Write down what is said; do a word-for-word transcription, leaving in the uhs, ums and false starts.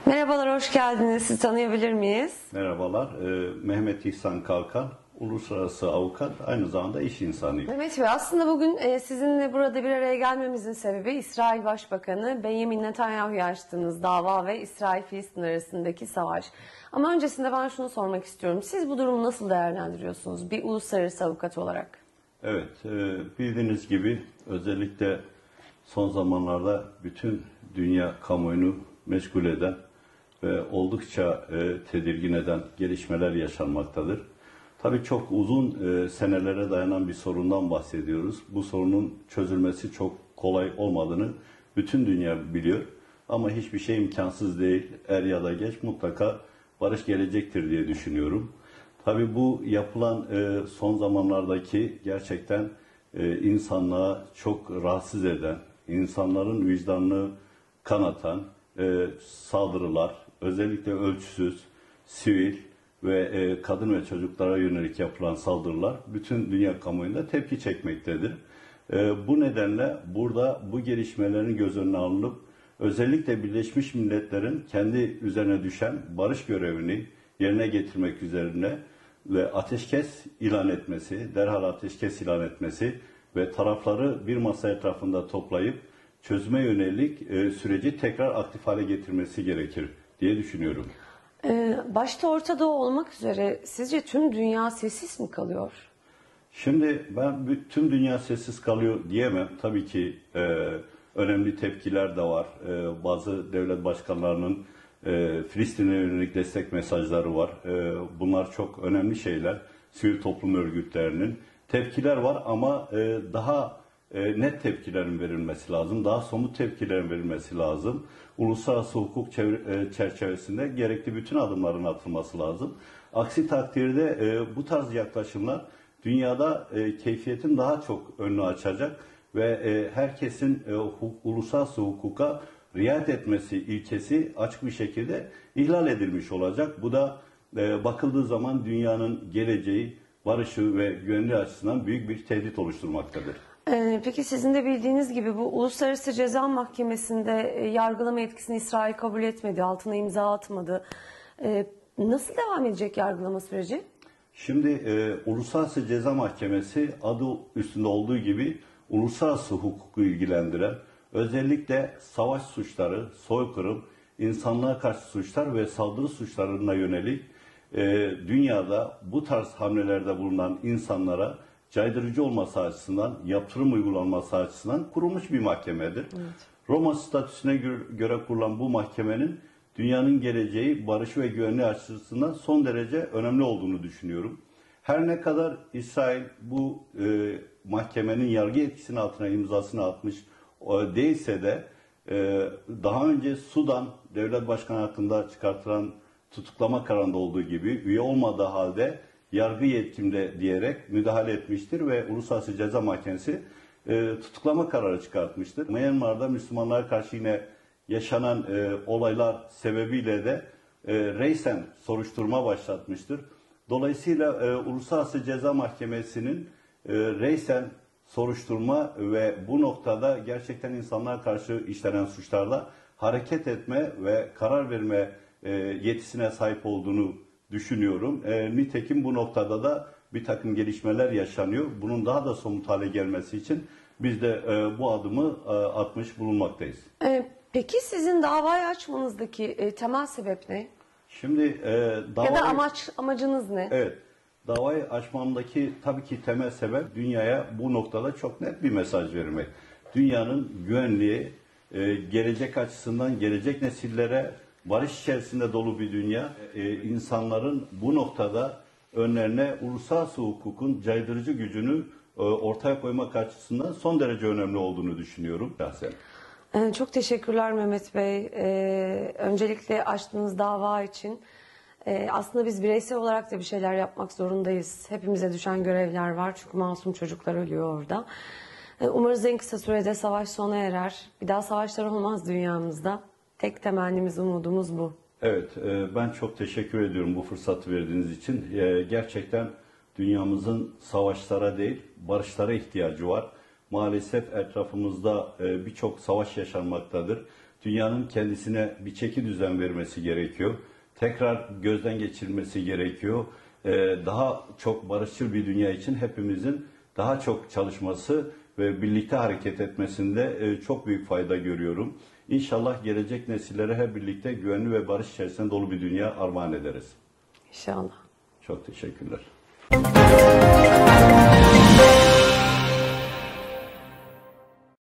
Merhabalar, hoş geldiniz. Sizi tanıyabilir miyiz? Merhabalar, e, Mehmet İhsan Kalkan, uluslararası avukat, aynı zamanda iş insanıyım. Mehmet Bey, aslında bugün e, sizinle burada bir araya gelmemizin sebebi İsrail Başbakanı Benjamin Netanyahu'ya açtığınız dava ve İsrail-Filistin arasındaki savaş. Ama öncesinde ben şunu sormak istiyorum. Siz bu durumu nasıl değerlendiriyorsunuz bir uluslararası avukat olarak? Evet, e, bildiğiniz gibi özellikle son zamanlarda bütün dünya kamuoyunu meşgul eden ve oldukça e, tedirgin eden gelişmeler yaşanmaktadır. Tabii çok uzun e, senelere dayanan bir sorundan bahsediyoruz. Bu sorunun çözülmesi çok kolay olmadığını bütün dünya biliyor. Ama hiçbir şey imkansız değil. Er ya da geç mutlaka barış gelecektir diye düşünüyorum. Tabii bu yapılan e, son zamanlardaki gerçekten e, insanlığa çok rahatsız eden, insanların vicdanını kanatan e, saldırılar, özellikle ölçüsüz, sivil ve e, kadın ve çocuklara yönelik yapılan saldırılar bütün dünya kamuoyunda tepki çekmektedir. E, bu nedenle burada bu gelişmelerin göz önüne alınıp özellikle Birleşmiş Milletler'in kendi üzerine düşen barış görevini yerine getirmek üzerine ve ateşkes ilan etmesi, derhal ateşkes ilan etmesi ve tarafları bir masa etrafında toplayıp çözüme yönelik e, süreci tekrar aktif hale getirmesi gerekir diye düşünüyorum. Ee, başta Orta Doğu olmak üzere sizce tüm dünya sessiz mi kalıyor? Şimdi ben tüm dünya sessiz kalıyor diyemem. Tabii ki e, önemli tepkiler de var. E, bazı devlet başkanlarının e, Filistin'e yönelik destek mesajları var. E, bunlar çok önemli şeyler. Sivil toplum örgütlerinin tepkiler var ama e, daha e, net tepkilerin verilmesi lazım. Daha somut tepkilerin verilmesi lazım. Uluslararası hukuk çevre, e, çerçevesinde gerekli bütün adımların atılması lazım. Aksi takdirde e, bu tarz yaklaşımlar dünyada e, keyfiyetin daha çok önünü açacak ve e, herkesin e, hukuk, uluslararası hukuka riayet etmesi ilkesi açık bir şekilde ihlal edilmiş olacak. Bu da e, bakıldığı zaman dünyanın geleceği, barışı ve güvenliği açısından büyük bir tehdit oluşturmaktadır. Ee, Peki sizin de bildiğiniz gibi bu Uluslararası Ceza Mahkemesi'nde e, yargılama yetkisini İsrail kabul etmedi, altına imza atmadı. Ee, Nasıl devam edecek yargılama süreci? Şimdi e, Uluslararası Ceza Mahkemesi adı üstünde olduğu gibi uluslararası hukuku ilgilendiren, özellikle savaş suçları, soykırım, insanlığa karşı suçlar ve saldırı suçlarına yönelik e, dünyada bu tarz hamlelerde bulunan insanlara caydırıcı olması açısından, yaptırım uygulanması açısından kurulmuş bir mahkemedir. Evet. Roma statüsüne göre kurulan bu mahkemenin dünyanın geleceği, barışı ve güvenliği açısından son derece önemli olduğunu düşünüyorum. Her ne kadar İsrail bu e, mahkemenin yargı yetkisinin altına imzasını atmış e, değilse de e, daha önce Sudan devlet başkanı hakkında çıkartılan tutuklama kararında olduğu gibi üye olmadığı halde yargı yetkimde diyerek müdahale etmiştir ve Uluslararası Ceza Mahkemesi e, tutuklama kararı çıkartmıştır. Myanmar'da Müslümanlara karşı yine yaşanan e, olaylar sebebiyle de e, reysen soruşturma başlatmıştır. Dolayısıyla e, Uluslararası Ceza Mahkemesi'nin e, reysen soruşturma ve bu noktada gerçekten insanlara karşı işlenen suçlarda hareket etme ve karar verme e, yetisine sahip olduğunu düşünüyorum. E, nitekim bu noktada da bir takım gelişmeler yaşanıyor. Bunun daha da somut hale gelmesi için biz de e, bu adımı e, atmış bulunmaktayız. Ee, Peki sizin davayı açmanızdaki e, temel sebep ne? Şimdi e, davayı, Ya da amaç amacınız ne? Evet, davayı açmamdaki tabii ki temel sebep dünyaya bu noktada çok net bir mesaj vermek. Dünyanın güvenliği, e, gelecek açısından gelecek nesillere barış içerisinde dolu bir dünya, e, insanların bu noktada önlerine uluslararası hukukun caydırıcı gücünü e, ortaya koymak açısından son derece önemli olduğunu düşünüyorum şahsen. Ee, Çok teşekkürler Mehmet Bey. Ee, öncelikle açtığınız dava için. Ee, aslında biz bireysel olarak da bir şeyler yapmak zorundayız. Hepimize düşen görevler var çünkü masum çocuklar ölüyor orada. Ee, umarız en kısa sürede savaş sona erer. Bir daha savaşlar olmaz dünyamızda. Tek temennimiz, umudumuz bu. Evet, e, ben çok teşekkür ediyorum bu fırsatı verdiğiniz için. E, gerçekten dünyamızın savaşlara değil, barışlara ihtiyacı var. Maalesef etrafımızda e, birçok savaş yaşanmaktadır. dünyanın kendisine bir çeki düzen vermesi gerekiyor. Tekrar gözden geçirilmesi gerekiyor. Ee, daha çok barışçıl bir dünya için hepimizin daha çok çalışması ve birlikte hareket etmesinde e, çok büyük fayda görüyorum. İnşallah gelecek nesillere hep birlikte güvenli ve barış içerisinde dolu bir dünya armağan ederiz. İnşallah. Çok teşekkürler.